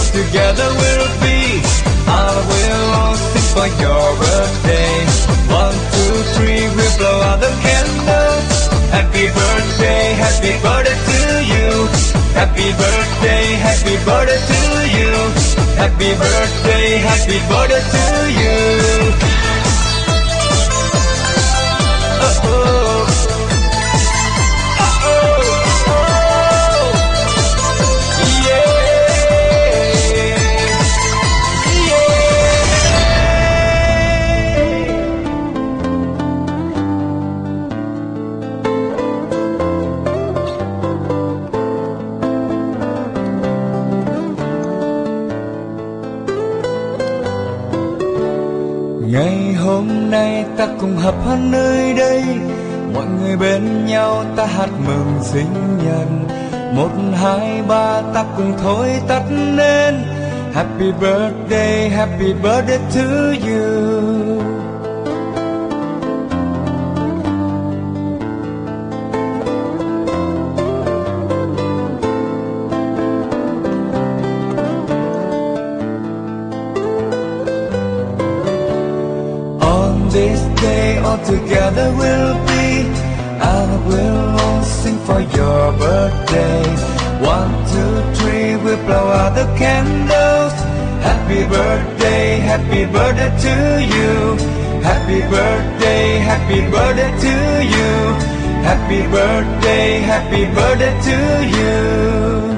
together we'll be. I will sing for your birthday. 1, 2, 3, we'll blow out the candles. Happy birthday to you. Happy birthday to you. Happy birthday to you. Oh, oh. Ngày hôm nay ta cùng hợp hát nơi đây, mọi người bên nhau ta hát mừng sinh nhật. 1, 2, 3 ta cùng thổi tắt nến. Happy birthday to you. This day all together we'll be, and we'll all sing for your birthday. 1, 2, 3, we'll blow out the candles. Happy birthday to you. Happy birthday to you. Happy birthday to you.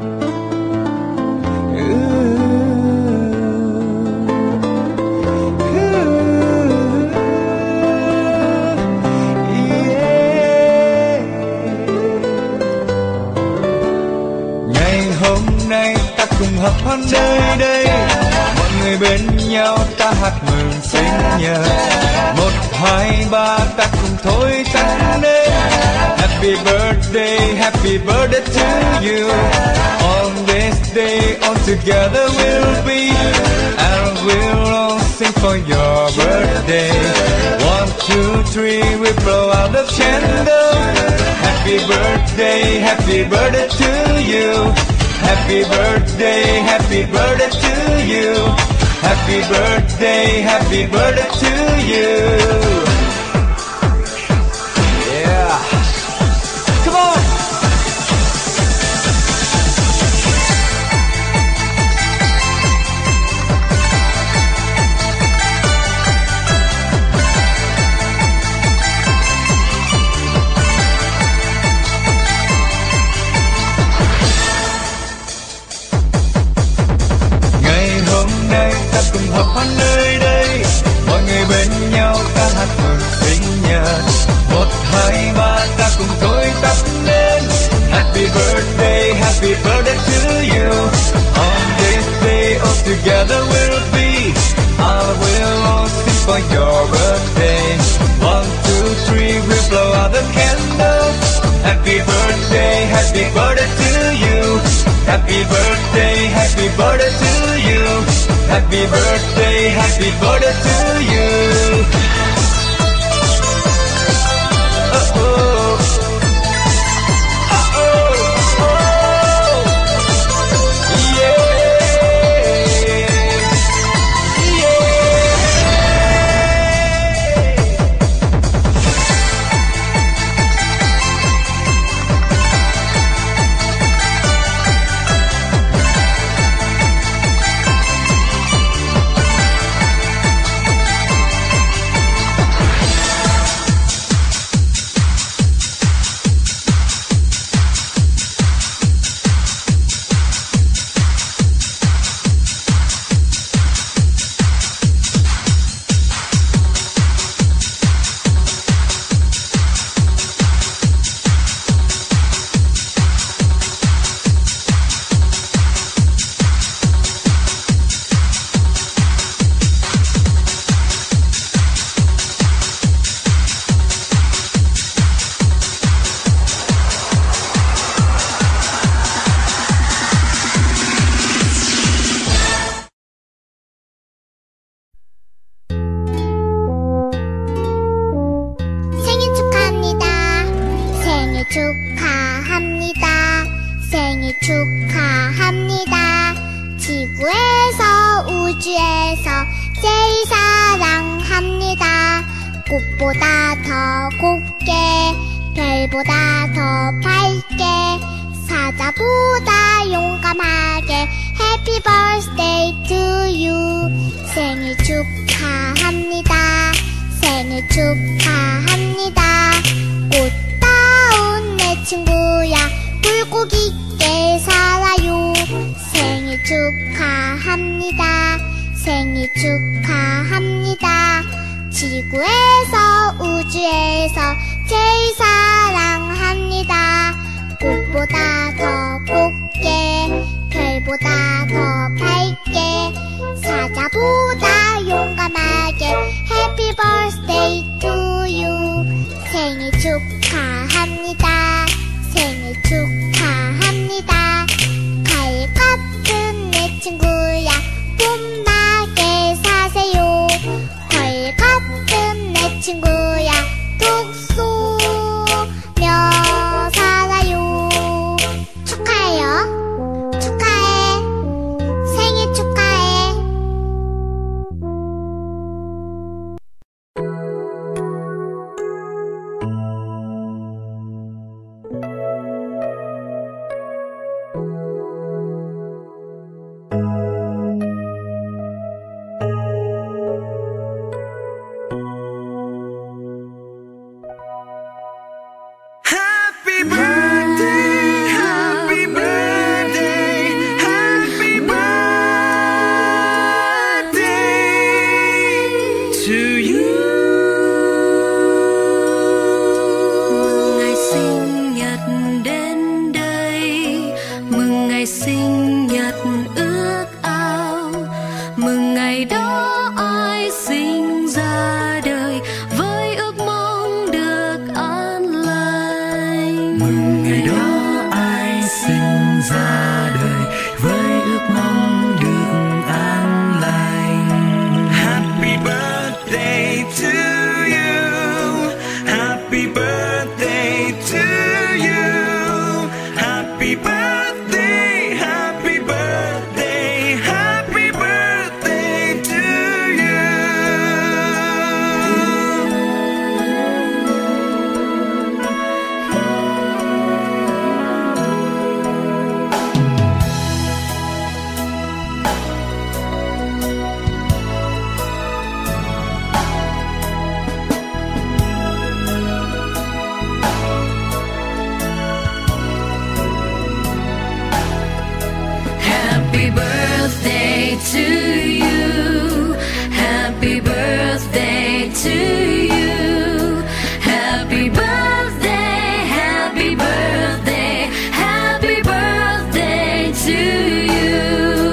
Cùng hợp hát nơi đây, mọi người bên nhau ta hát mừng sinh nhật. 1, 2, 3 ta cùng thổi tắt nến. Happy birthday to you. On this day all together we'll be, and we'll all sing for your birthday. 1, 2, 3 we blow out the candles. Happy birthday to you. Happy birthday to you. Happy birthday to you. Yeah. Come on. Cùng hợp hát nơi đây, mọi người bên nhau ta hát mừng sinh nhật. 1, 2, 3 ta cùng thổi tắt nến. Happy birthday to you. On this day all together we'll be, I will all sing for your birthday. 1, 2, 3 we'll blow out the candles. Happy birthday to you. Happy birthday to you. Happy birthday to you. Oh, oh. Oh, oh. Oh. Yeah. 지구에서 우주에서 제일 사랑합니다. 꽃보다 더 곱게 별보다 더 밝게 사자보다 용감하게 Happy birthday to you. 생일 축하합니다. 생일 축하합니다. 꽃다운 내 친구야 굴곡 있게 살아요. 생일 축하합니다. 생일 축하합니다. 지구에서 우주에서 제일 사랑합니다. 꽃보다 더 곱게 별보다 더 밝게 사자보다 용감하게 Happy birthday to you. 생일 축하합니다. 생일 축하합니다. 가을 같은 내 친구야 봄나게 사세요. 가을 같은 내 친구야 톡 쏘며 살아요. 축하해요. 축하해. 생일 축하해. Happy birthday, happy birthday, happy birthday to you. Ngày sinh nhật đến đây, mừng ngày sinh nhật ước ao, mừng ngày đó ai sinh ra đời với ước mong được an lành. Mừng ngày đó ai sinh ra đời với ước mong được an lành. Happy birthday to you. Happy birthday to you. Happy birthday, happy birthday, happy birthday to you. Happy birthday to you. Happy birthday to you. Happy birthday, happy birthday, happy birthday to you.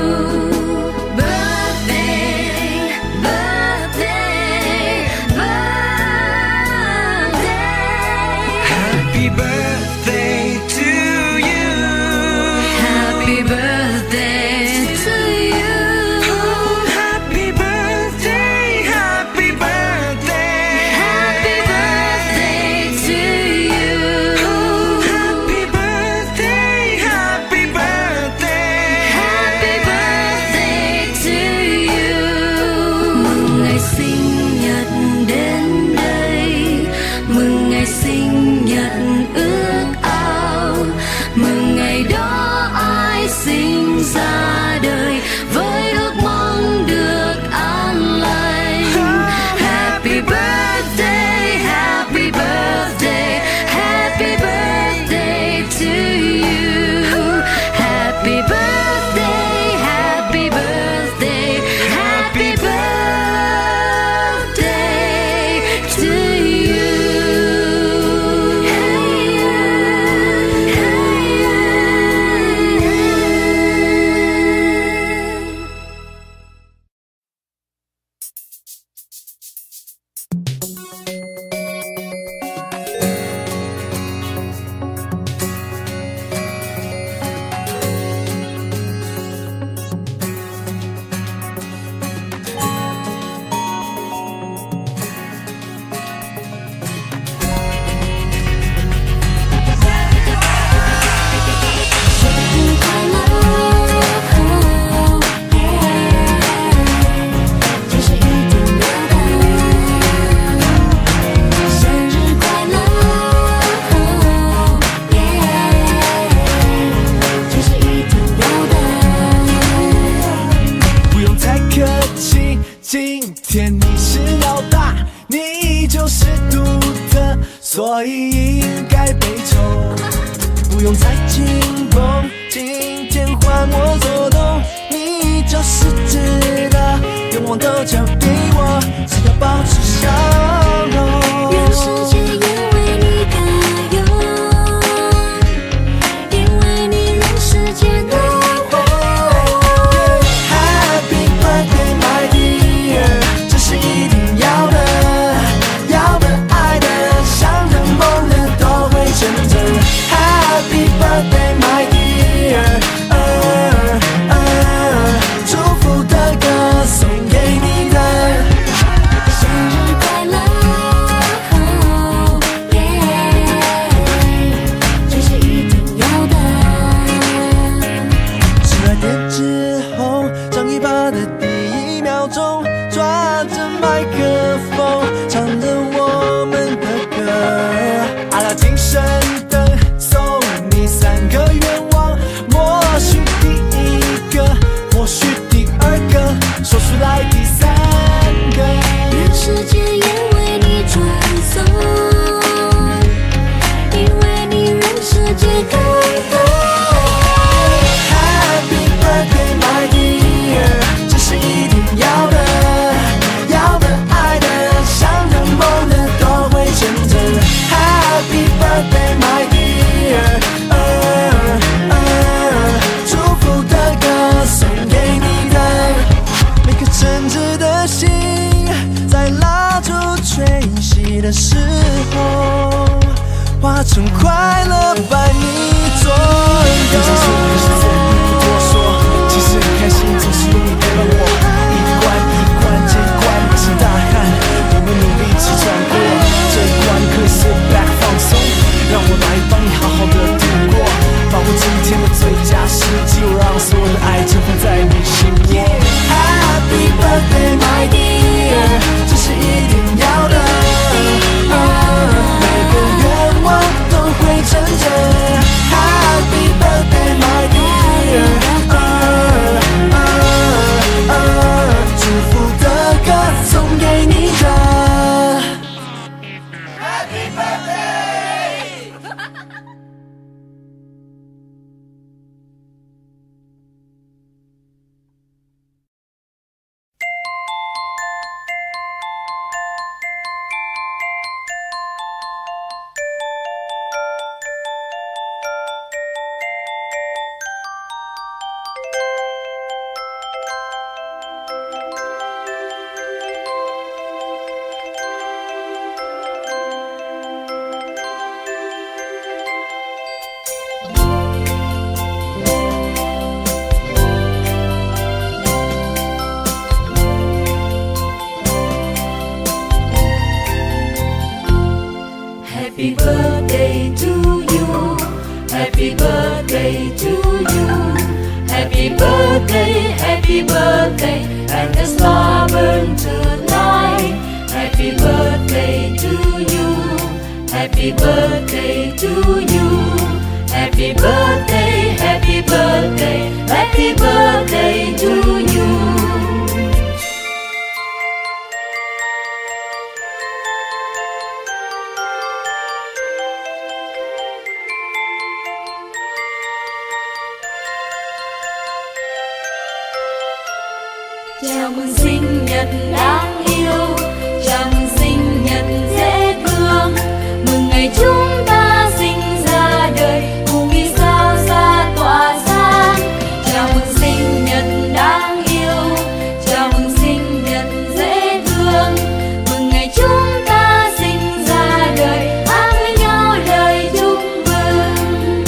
Birthday, birthday, birthday. Happy birthday to you. Happy birthday to you. Happy birthday, happy birthday. Happy birthday to you. Happy birthday, happy birthday. Happy birthday to you. Mừng ngày sinh nhật đến đây, mừng ngày sinh nhật ước ao, mừng ngày đó ai sinh ra đời với ước mong được an lành. Happy birthday, happy birthday, happy birthday to you. Happy birthday, happy birthday, happy birthday to you. Hey, hey, hey. 今天你是老大，你就是独特，所以应该被宠，不用再紧绷。今天换我做东，你就是值得，愿望都交给我，只要保持笑容。 愿世界也为你加油，因为你让世界暖和。 Happy birthday my dear， 这是一定要的，要的爱的，想的梦的都会成真。Happy birthday my dear， 祝福的歌送给你的。 生日快乐，这是一定要的。 12点之后，张一拔的第一秒钟，抓着麦克风，唱着我们的歌。阿拉精神灯送你3个愿望，或许第一个，或许第二个，说出来第3个。 愿世界也为你传送，因为你让世界感动。 Happy birthday my dear， 这是一定要的，要的爱的，想的梦的都会成真。Happy birthday my dear， 祝福的歌送给你的。每颗真挚的心，在蜡烛吹熄的时候，化成快乐伴你左右。不多说，其实很开心，总是有你陪伴我，一关一关接一关，满身大汗，我们努力一起闯过这一关，可以 sit back 放松，让我来帮你好好的度过，把握今天的最佳时机，我让所有的爱绽放在你心窝。Happy birthday my dear， 这是一定要的，每个愿望都会成真。Happy birthday my dear， 祝福的歌送给你的。Happy birthday！ Happy birthday to you, happy birthday to you, happy birthday, and the star burn tonight. Happy birthday to you, happy birthday to you, happy birthday, happy birthday, happy birthday to you. Chào mừng sinh nhật đáng yêu, chào mừng sinh nhật dễ thương, mừng ngày chúng ta sinh ra đời, cùng vì sao xa tỏa sáng. Chào mừng sinh nhật đáng yêu, chào mừng sinh nhật dễ thương, mừng ngày chúng ta sinh ra đời, hát với nhau lời chúc mừng.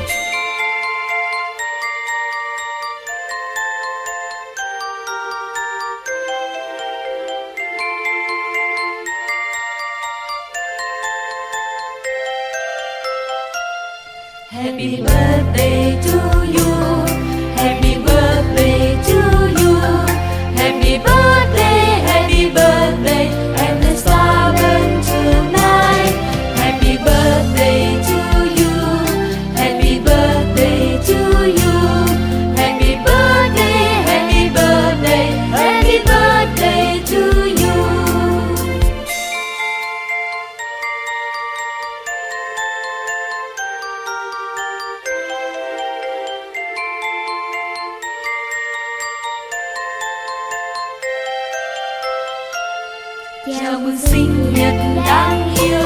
Happy birthday to you, happy birthday to you, happy birthday, and the star burn tonight. Happy birthday to you, happy birthday to you, happy birthday, happy birthday, happy birthday Chào mừng sinh nhật đáng yêu.